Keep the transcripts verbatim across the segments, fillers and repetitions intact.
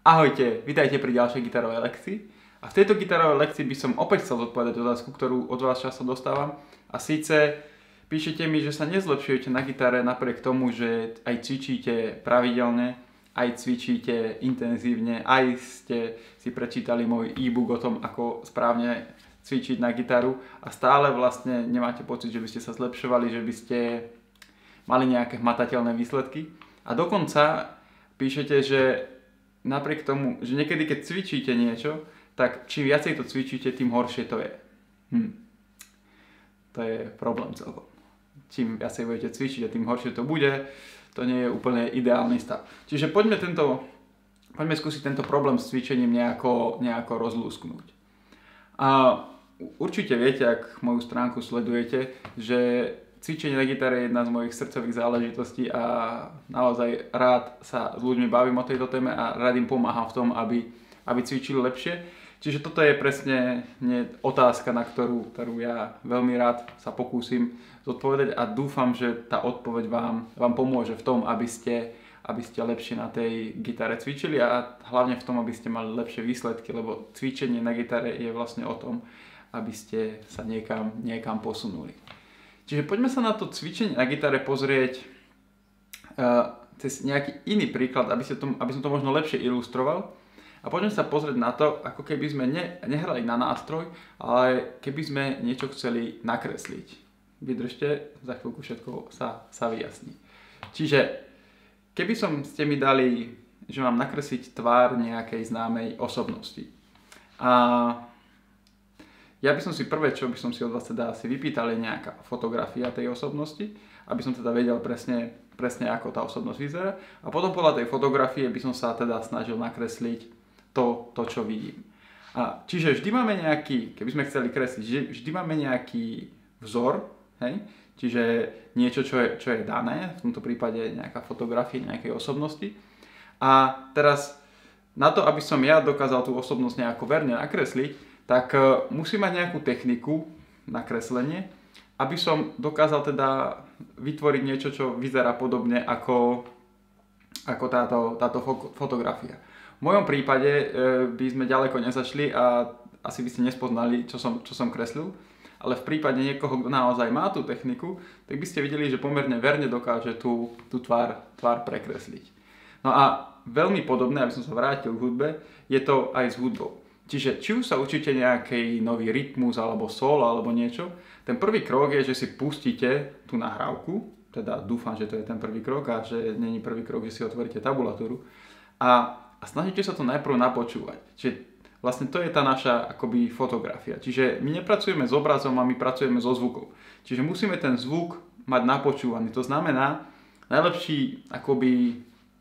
Ahojte, vítajte pri ďalšej gitarovej lekcii. A v tejto gitarovej lekcii by som opäť chcel zodpovedať otázku, ktorú od vás často dostávam. A síce píšete mi, že sa nezlepšujete na gitare napriek tomu, že aj cvičíte pravidelne, aj cvičíte intenzívne, aj ste si prečítali môj e-book o tom, ako správne cvičiť na gitaru a stále vlastne nemáte pocit, že by ste sa zlepšovali, že by ste mali nejaké hmatateľné výsledky. A dokonca píšete, že napriek tomu, že niekedy keď cvičíte niečo, tak čím viacej to cvičíte, tým horšie to je. Hm. To je problém celkom. Čím viacej budete cvičiť a tým horšie to bude, to nie je úplne ideálny stav. Čiže poďme, tento, poďme skúsiť tento problém s cvičením nejako, nejako rozlúsknuť. A určite viete, ak moju stránku sledujete, že cvičenie na gitare je jedna z mojich srdcových záležitostí a naozaj rád sa s ľuďmi bavím o tejto téme a rád im pomáham v tom, aby, aby cvičili lepšie. Čiže toto je presne nie, otázka, na ktorú, ktorú ja veľmi rád sa pokúsim zodpovedať a dúfam, že tá odpoveď vám, vám pomôže v tom, aby ste, aby ste lepšie na tej gitare cvičili a hlavne v tom, aby ste mali lepšie výsledky, lebo cvičenie na gitare je vlastne o tom, aby ste sa niekam, niekam posunuli. Čiže poďme sa na to cvičenie na gitare pozrieť uh, cez nejaký iný príklad, aby, to, aby som to možno lepšie ilustroval. A poďme sa pozrieť na to, ako keby sme ne, nehrali na nástroj, ale keby sme niečo chceli nakresliť. Vydržte, za chvíľku všetko sa, sa vyjasní. Čiže keby som ste mi dali, že mám nakresliť tvár nejakej známej osobnosti. A ja by som si prvé, čo by som si od vás teda asi vypýtal, je nejaká fotografia tej osobnosti, aby som teda vedel presne, presne ako tá osobnosť vyzerá. A potom podľa tej fotografie by som sa teda snažil nakresliť to, to čo vidím. A čiže vždy máme nejaký, keby sme chceli kresliť, vždy máme nejaký vzor, hej? Čiže niečo, čo je, čo je dané, v tomto prípade nejaká fotografia nejakej osobnosti. A teraz na to, aby som ja dokázal tú osobnosť nejako verne nakresliť, tak musím mať nejakú techniku na kreslenie, aby som dokázal teda vytvoriť niečo, čo vyzerá podobne ako, ako táto, táto fotografia. V mojom prípade e, by sme ďaleko nezašli a asi by ste nespoznali, čo som, čo som kreslil, ale v prípade niekoho, kto naozaj má tú techniku, tak by ste videli, že pomerne verne dokáže tú, tú tvár, tvár prekresliť. No a veľmi podobné, aby som sa vrátil k hudbe, je to aj s hudbou. Čiže či už sa učíte nejaký nový rytmus alebo solo alebo niečo, ten prvý krok je, že si pustíte tú nahrávku, teda dúfam, že to je ten prvý krok a že není prvý krok, že si otvoríte tabulatúru a, a snažíte sa to najprv napočúvať. Čiže vlastne to je tá naša akoby fotografia. Čiže my nepracujeme s obrazom a my pracujeme so zvukom. Čiže musíme ten zvuk mať napočúvaný. To znamená, najlepší, akoby,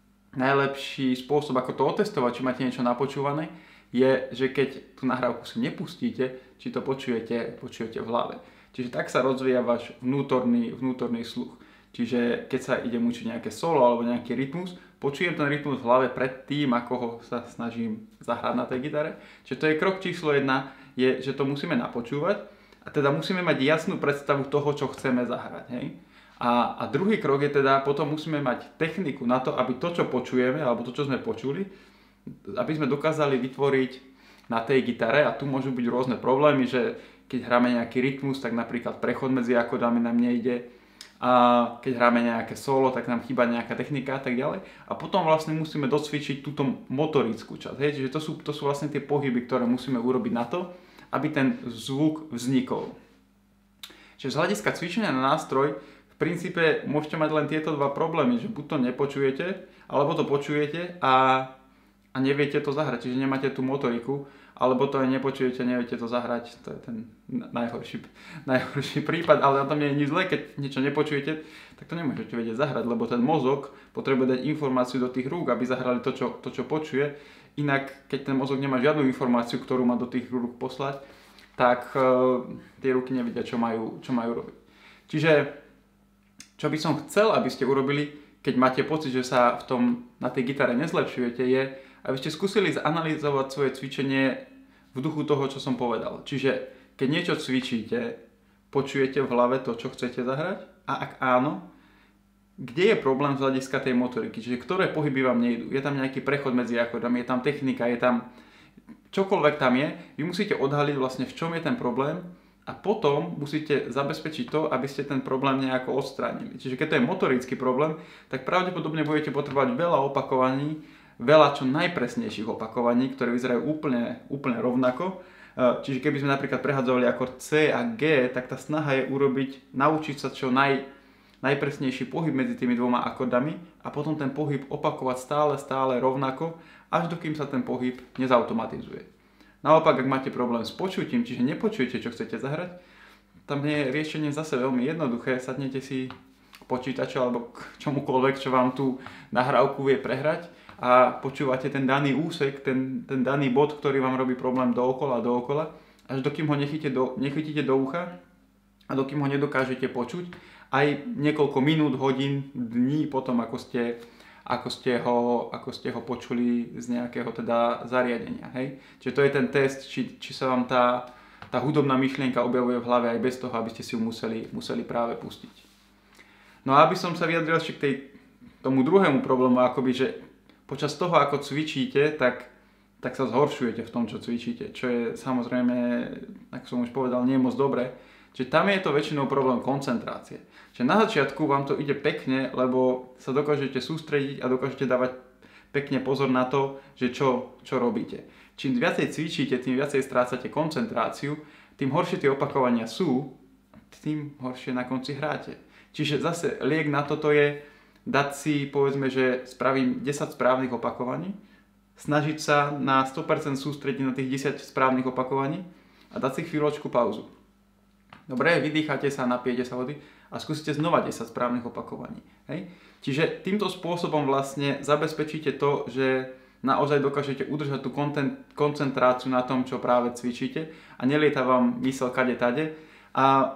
najlepší spôsob, ako to otestovať, či máte niečo napočúvané, je, že keď tú nahrávku si nepustíte, či to počujete, počujete v hlave. Čiže tak sa rozvíja váš vnútorný, vnútorný sluch. Čiže keď sa idem učiť nejaké solo alebo nejaký rytmus, počujem ten rytmus v hlave pred tým, ako ho sa snažím zahrať na tej gitare. Čiže to je krok číslo jedna, je, že to musíme napočúvať a teda musíme mať jasnú predstavu toho, čo chceme zahrať. Hej? A, a druhý krok je teda, potom musíme mať techniku na to, aby to, čo počujeme, alebo to, čo sme počuli, aby sme dokázali vytvoriť na tej gitare, a tu môžu byť rôzne problémy, že keď hráme nejaký rytmus, tak napríklad prechod medzi akordami nám nejde, a keď hráme nejaké solo, tak nám chýba nejaká technika a tak ďalej. A potom vlastne musíme docvičiť túto motorickú časť. Hej? Čiže to sú, to sú vlastne tie pohyby, ktoré musíme urobiť na to, aby ten zvuk vznikol. Čiže z hľadiska cvičenia na nástroj v princípe môžete mať len tieto dva problémy, že buď to nepočujete, alebo to počujete a a neviete to zahrať, čiže nemáte tú motoriku, alebo to aj nepočujete, neviete to zahrať, to je ten najhorší, najhorší prípad, ale na tom nie je nič zlé, keď niečo nepočujete, tak to nemôžete vedieť zahrať, lebo ten mozog potrebuje dať informáciu do tých rúk, aby zahrali to, čo, to, čo počuje, inak keď ten mozog nemá žiadnu informáciu, ktorú má do tých rúk poslať, tak uh, tie ruky nevedia, čo majú, čo majú robiť. Čiže, čo by som chcel, aby ste urobili, keď máte pocit, že sa v tom, na tej gitare nezlepšujete, je, aby ste skúsili zanalýzovať svoje cvičenie v duchu toho, čo som povedal. Čiže keď niečo cvičíte, počujete v hlave to, čo chcete zahrať? A ak áno, kde je problém z hľadiska tej motoriky, čiže ktoré pohyby vám nejdú. Je tam nejaký prechod medzi akordami, je tam technika, je tam čokoľvek tam je, vy musíte odhaliť vlastne v čom je ten problém a potom musíte zabezpečiť to, aby ste ten problém nejako odstránili. Čiže keď to je motorický problém, tak pravdepodobne budete potrebovať veľa opakovaní, veľa čo najpresnejších opakovaní, ktoré vyzerajú úplne, úplne rovnako. Čiže keby sme napríklad prehadzovali akord C a G, tak tá snaha je urobiť, naučiť sa čo naj, najpresnejší pohyb medzi tými dvoma akordami a potom ten pohyb opakovať stále, stále rovnako, až dokým sa ten pohyb nezautomatizuje. Naopak, ak máte problém s počutím, čiže nepočujete, čo chcete zahrať, tam je riešenie zase veľmi jednoduché. Sadnete si k počítaču alebo k čomukoľvek, čo vám tú nahrávku vie prehrať a počúvate ten daný úsek, ten, ten daný bod, ktorý vám robí problém dookola, dookola, až dokým ho nechytíte do, nechytíte do ucha a dokým ho nedokážete počuť, aj niekoľko minút, hodín, dní potom, ako ste Ako ste, ho, ako ste ho počuli z nejakého teda zariadenia. Hej? Čiže to je ten test, či, či sa vám tá, tá hudobná myšlienka objavuje v hlave aj bez toho, aby ste si ju museli, museli práve pustiť. No a aby som sa vyjadril ešte k tej, tomu druhému problému, akoby, že počas toho, ako cvičíte, tak, tak sa zhoršujete v tom, čo cvičíte, čo je samozrejme, ako som už povedal, nie je moc dobré. Čiže tam je to väčšinou problém koncentrácie. Čiže na začiatku vám to ide pekne, lebo sa dokážete sústrediť a dokážete dávať pekne pozor na to, že čo, čo robíte. Čím viacej cvičíte, tým viacej strácate koncentráciu, tým horšie tie opakovania sú, tým horšie na konci hráte. Čiže zase liek na toto je dať si, povedzme, že spravím desať správnych opakovaní, snažiť sa na sto percent sústrediť na tých desať správnych opakovaní a dať si chvíľočku pauzu. Dobre, vydýchate sa, napijete sa vody a skúsite znova desať správnych opakovaní. Hej? Čiže týmto spôsobom vlastne zabezpečíte to, že naozaj dokážete udržať tú koncentráciu na tom, čo práve cvičíte a nelieta vám mysel kade tade. A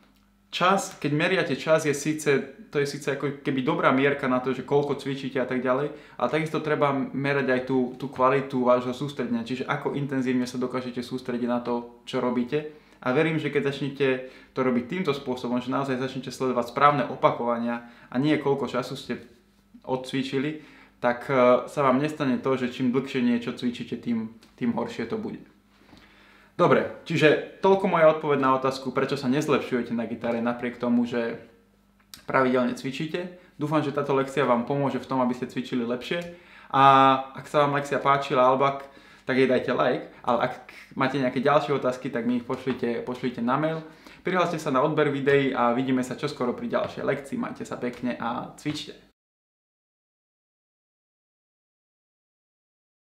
čas, keď meriate čas, je síce, to je síce ako keby dobrá mierka na to, že koľko cvičíte a tak ďalej, ale takisto treba merať aj tú, tú kvalitu vášho sústredenia, čiže ako intenzívne sa dokážete sústrediť na to, čo robíte. A verím, že keď začnete to robiť týmto spôsobom, že naozaj začnete sledovať správne opakovania a nie koľko času ste odcvičili, tak sa vám nestane to, že čím dlhšie niečo cvičíte, tým, tým horšie to bude. Dobre, čiže toľko moja odpoveď na otázku, prečo sa nezlepšujete na gitare napriek tomu, že pravidelne cvičíte. Dúfam, že táto lekcia vám pomôže v tom, aby ste cvičili lepšie. A ak sa vám lekcia páčila, alebo ak, tak jej dajte like, ale ak máte nejaké ďalšie otázky, tak mi ich pošlite, pošlite na mail. Prihláste sa na odber videí a vidíme sa čoskoro pri ďalšej lekcii. Majte sa pekne a cvičte.